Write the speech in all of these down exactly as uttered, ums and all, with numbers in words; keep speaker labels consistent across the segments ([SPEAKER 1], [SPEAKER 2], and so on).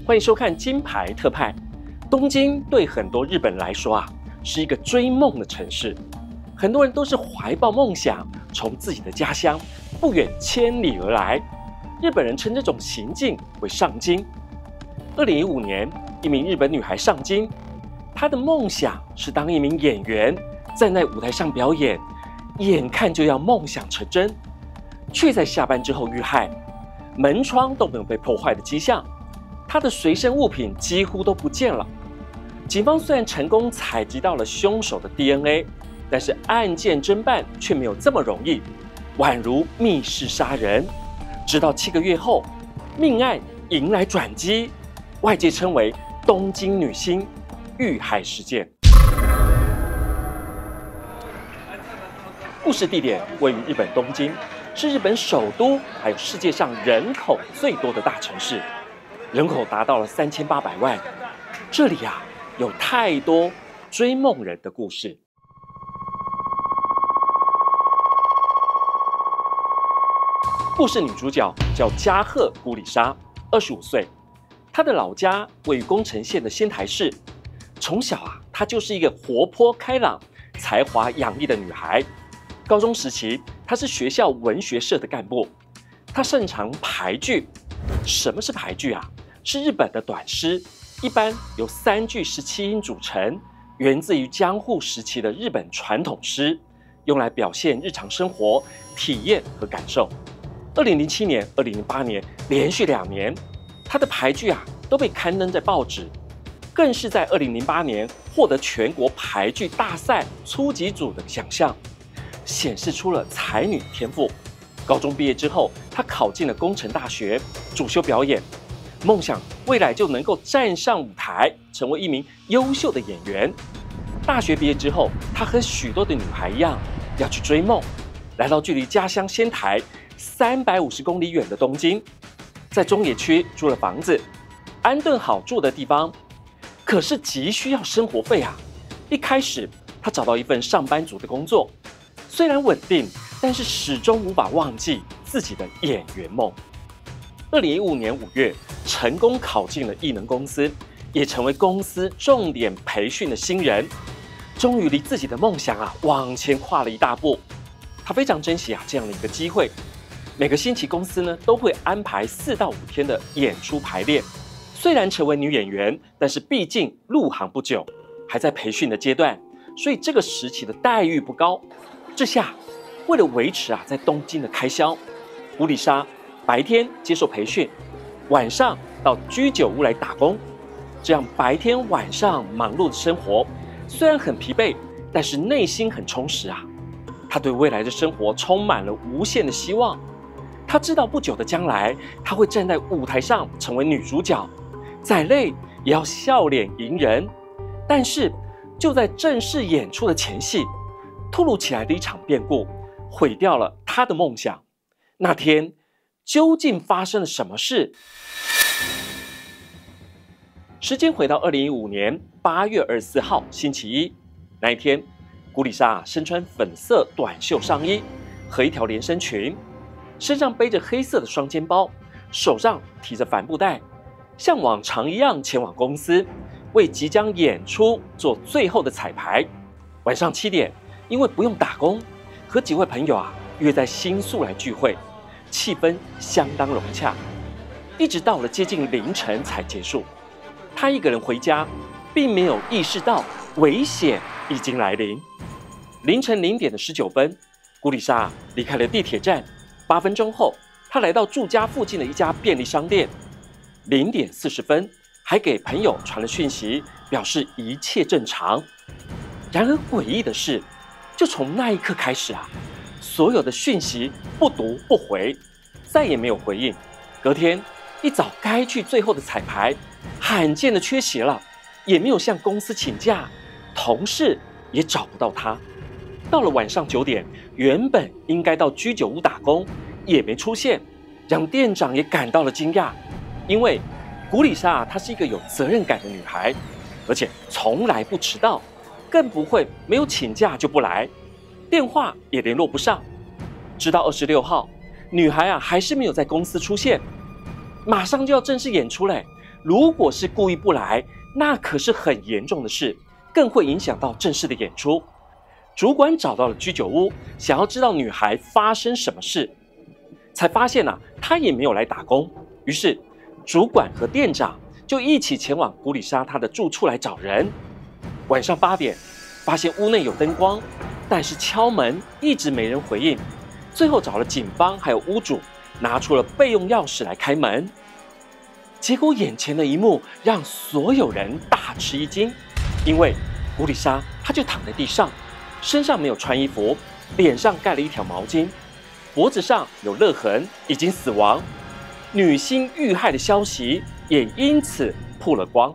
[SPEAKER 1] 欢迎收看金牌特派。东京对很多日本人来说啊，是一个追梦的城市。很多人都是怀抱梦想，从自己的家乡不远千里而来。日本人称这种行径为上京。二零一五年，一名日本女孩上京，她的梦想是当一名演员，站在舞台上表演，眼看就要梦想成真，却在下班之后遇害，门窗都没有被破坏的迹象。他的随身物品几乎都不见了。警方虽然成功采集到了凶手的 D N A， 但是案件侦办却没有这么容易，宛如密室杀人。直到七个月后，命案迎来转机，外界称为东京女星遇害事件。故事地点位于日本东京，是日本首都，还有世界上人口最多的大城市。人口达到了三千八百万，这里啊有太多追梦人的故事。故事女主角叫加贺古里莎，二十五岁，她的老家位于宫城县的仙台市。从小啊，她就是一个活泼开朗、才华洋溢的女孩。高中时期，她是学校文学社的干部，她擅长排剧。什么是排剧啊？是日本的短诗，一般由三句十七音组成，源自于江户时期的日本传统诗，用来表现日常生活体验和感受。二零零七年、二零零八年连续两年，他的排剧啊都被刊登在报纸，更是在二零零八年获得全国排剧大赛初级组的奖项，显示出了才女天赋。高中毕业之后，他考进了工程大学，主修表演。梦想未来就能够站上舞台，成为一名优秀的演员。大学毕业之后，她和许多的女孩一样，要去追梦，来到距离家乡仙台三百五十公里远的东京，在中野区租了房子，安顿好住的地方。可是急需要生活费啊！一开始，她找到一份上班族的工作，虽然稳定，但是始终无法忘记自己的演员梦。二零一五年五月，成功考进了艺能公司，也成为公司重点培训的新人，终于离自己的梦想啊往前跨了一大步。他非常珍惜啊这样的一个机会。每个星期公司呢都会安排四到五天的演出排练。虽然成为女演员，但是毕竟入行不久，还在培训的阶段，所以这个时期的待遇不高。这下，为了维持啊在东京的开销，古里莎白天接受培训，晚上到居酒屋来打工，这样白天晚上忙碌的生活，虽然很疲惫，但是内心很充实啊。他对未来的生活充满了无限的希望。他知道不久的将来，他会站在舞台上成为女主角，再累也要笑脸迎人。但是就在正式演出的前夕，突如其来的一场变故，毁掉了他的梦想。那天究竟发生了什么事？时间回到二零一五年八月二十四号星期一，那一天，古里莎身穿粉色短袖上衣和一条连身裙，身上背着黑色的双肩包，手上提着帆布袋，像往常一样前往公司，为即将演出做最后的彩排。晚上七点，因为不用打工，和几位朋友啊约在新宿来聚会。气氛相当融洽，一直到了接近凌晨才结束。他一个人回家，并没有意识到危险已经来临。凌晨零点的十九分，古里莎离开了地铁站。八分钟后，他来到住家附近的一家便利商店。零点四十分，还给朋友传了讯息，表示一切正常。然而诡异的是，就从那一刻开始啊。所有的讯息不读不回，再也没有回应。隔天一早该去最后的彩排，罕见的缺席了，也没有向公司请假，同事也找不到他。到了晚上九点，原本应该到居酒屋打工，也没出现，让店长也感到了惊讶。因为古里莎她是一个有责任感的女孩，而且从来不迟到，更不会没有请假就不来。电话也联络不上，直到二十六号，女孩啊还是没有在公司出现。马上就要正式演出嘞， 如果是故意不来，那可是很严重的事，更会影响到正式的演出。主管找到了居酒屋，想要知道女孩发生什么事，才发现啊，她也没有来打工。于是，主管和店长就一起前往古里莎她的住处来找人。晚上八点，发现屋内有灯光，但是敲门一直没人回应。最后找了警方还有屋主，拿出了备用钥匙来开门。结果眼前的一幕让所有人大吃一惊，因为古里莎她就躺在地上，身上没有穿衣服，脸上盖了一条毛巾，脖子上有勒痕，已经死亡。女星遇害的消息也因此曝了光。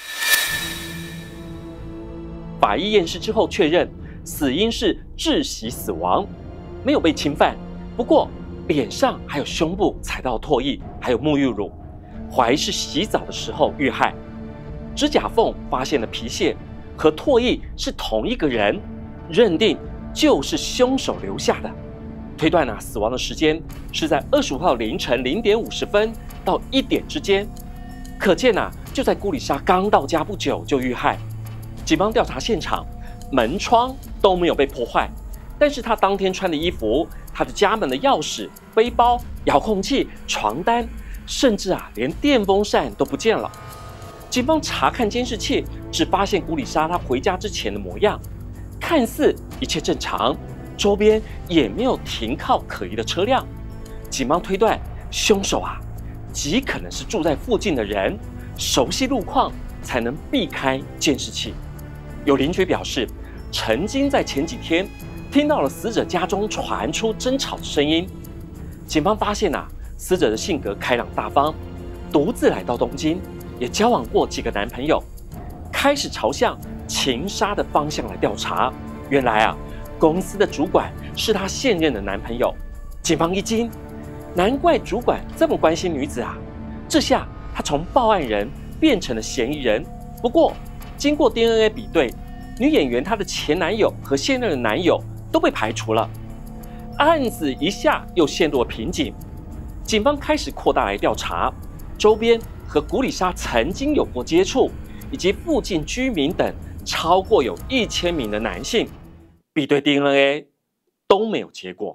[SPEAKER 1] 法医验尸之后确认，死因是窒息死亡，没有被侵犯。不过脸上还有胸部踩到唾液，还有沐浴乳，怀疑是洗澡的时候遇害。指甲缝发现了皮屑，和唾液是同一个人，认定就是凶手留下的。推断啊，死亡的时间是在二十五号凌晨零点五十分到一点之间，可见啊，就在古里莎刚到家不久就遇害。警方调查现场，门窗都没有被破坏，但是他当天穿的衣服、他的家门的钥匙、背包、遥控器、床单，甚至啊，连电风扇都不见了。警方查看监视器，只发现古里莎她回家之前的模样，看似一切正常，周边也没有停靠可疑的车辆。警方推断，凶手啊，极可能是住在附近的人，熟悉路况，才能避开监视器。有邻居表示，曾经在前几天听到了死者家中传出争吵的声音。警方发现啊，死者的性格开朗大方，独自来到东京，也交往过几个男朋友，开始朝向情杀的方向来调查。原来啊，公司的主管是她现任的男朋友。警方一惊，难怪主管这么关心女子啊！这下他从报案人变成了嫌疑人。不过，经过 D N A 比对，女演员她的前男友和现任的男友都被排除了，案子一下又陷入了瓶颈。警方开始扩大来调查周边和古里莎曾经有过接触，以及附近居民等超过有一千名的男性，比对 D N A 都没有结果。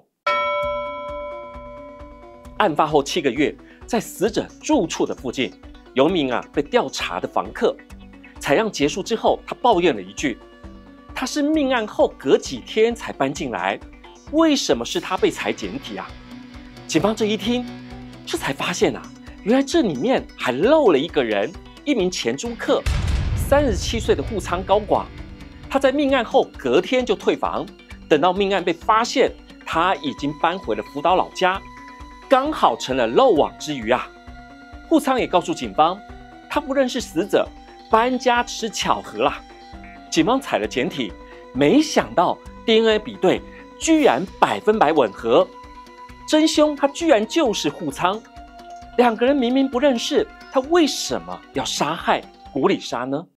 [SPEAKER 1] 案发后七个月，在死者住处的附近，有一名啊被调查的房客。采样结束之后，他抱怨了一句：“他是命案后隔几天才搬进来，为什么是他被裁检体啊？”警方这一听，这才发现啊，原来这里面还漏了一个人，一名前租客，三十七岁的户仓高广。他在命案后隔天就退房，等到命案被发现，他已经搬回了福岛老家，刚好成了漏网之鱼啊。户仓也告诉警方，他不认识死者，搬家只是巧合啦。警方采了检体，没想到 D N A 比对居然百分百吻合，真凶他居然就是户仓。两个人明明不认识，他为什么要杀害古里莎呢？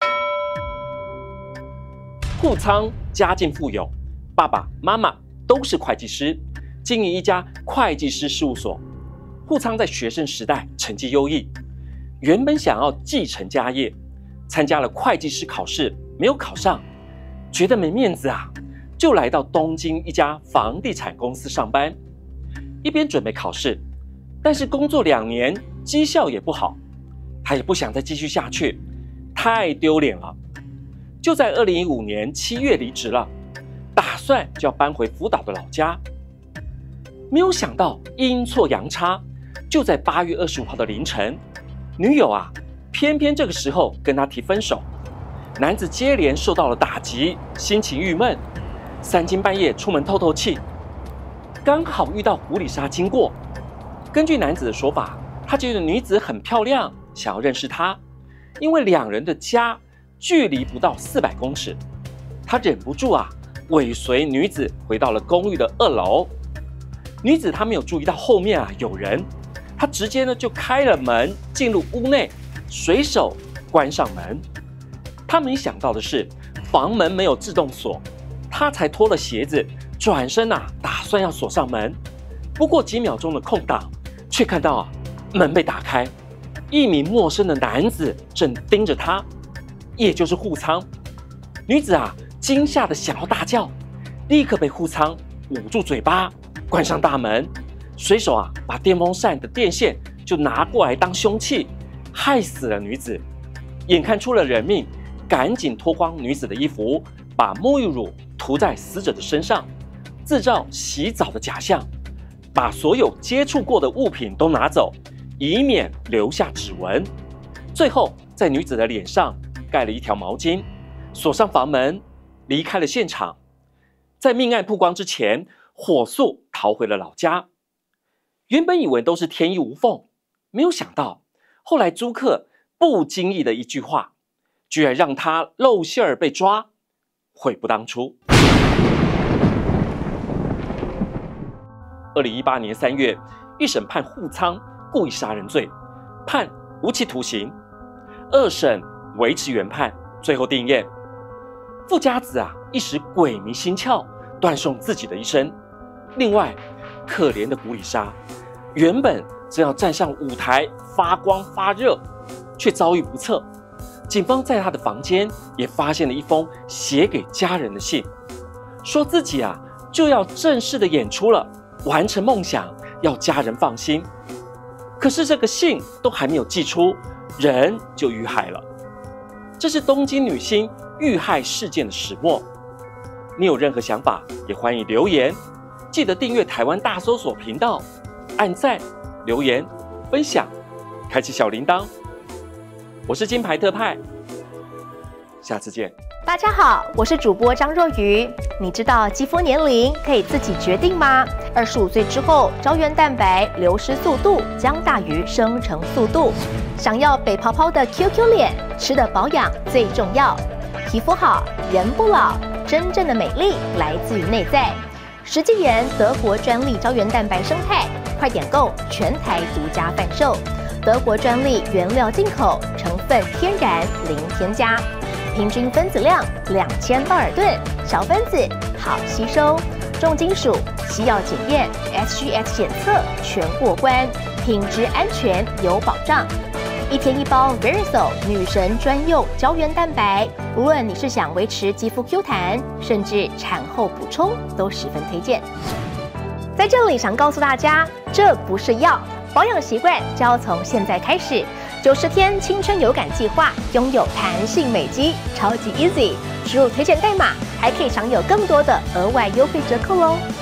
[SPEAKER 1] 户仓家境富有，爸爸妈妈都是会计师，经营一家会计师事务所。户仓在学生时代成绩优异，原本想要继承家业，参加了会计师考试，没有考上，觉得没面子啊，就来到东京一家房地产公司上班，一边准备考试，但是工作两年，绩效也不好，他也不想再继续下去，太丢脸了。就在二零一五年七月离职了，打算就要搬回福岛的老家。没有想到阴错阳差，就在八月二十五号的凌晨，女友啊，偏偏这个时候跟他提分手。男子接连受到了打击，心情郁闷，三更半夜出门透透气，刚好遇到古里莎经过。根据男子的说法，他觉得女子很漂亮，想要认识她，因为两人的家距离不到四百公尺，他忍不住啊，尾随女子回到了公寓的二楼。女子她没有注意到后面啊有人，她直接呢就开了门进入屋内，随手关上门。她没想到的是，房门没有自动锁，她才脱了鞋子，转身啊打算要锁上门。不过几秒钟的空档，却看到啊门被打开， 一名陌生的男子正盯着她，也就是户仓。女子啊，惊吓的想要大叫，立刻被户仓捂住嘴巴，关上大门，随手啊把电风扇的电线就拿过来当凶器，害死了女子。眼看出了人命，赶紧脱光女子的衣服，把沐浴乳涂在死者的身上，制造洗澡的假象，把所有接触过的物品都拿走，以免留下指纹。最后在女子的脸上盖了一条毛巾，锁上房门，离开了现场。在命案曝光之前，火速逃回了老家。原本以为都是天衣无缝，没有想到后来租客不经意的一句话，居然让他露馅儿被抓，悔不当初。二零一八年三月，一审判户仓故意杀人罪，判无期徒刑；二审维持原判，最后定谳。富家子啊，一时鬼迷心窍，断送自己的一生。另外，可怜的古里莎，原本正要站上舞台发光发热，却遭遇不测。警方在他的房间也发现了一封写给家人的信，说自己啊就要正式的演出了，完成梦想，要家人放心。可是这个信都还没有寄出，人就遇害了。这是东京女星遇害事件的始末。你有任何想法，也欢迎留言。记得订阅台湾大搜索频道，按赞、留言、分享，开启小铃铛。我是金牌特派，下次见。
[SPEAKER 2] 大家好，我是主播张若愚。你知道肌肤年龄可以自己决定吗？二十五岁之后，胶原蛋白流失速度将大于生成速度。想要北泡泡的 Q Q 脸，吃的保养最重要。皮肤好，人不老，真正的美丽来自于内在。石纪元德国专利胶原蛋白生态，快点购，全台独家贩售。德国专利原料进口，成分天然零添加。平均分子量两千道尔顿，小分子好吸收，重金属、西药检验、S G X 检测全过关，品质安全有保障。一天一包 Verisol 女神专用胶原蛋白，无论你是想维持肌肤 Q 弹，甚至产后补充，都十分推荐。在这里想告诉大家，这不是药，保养习惯就要从现在开始。九十天青春有感计划，拥有弹性美肌，超级 easy。输入推荐代码，还可以享有更多的额外优惠折扣哦。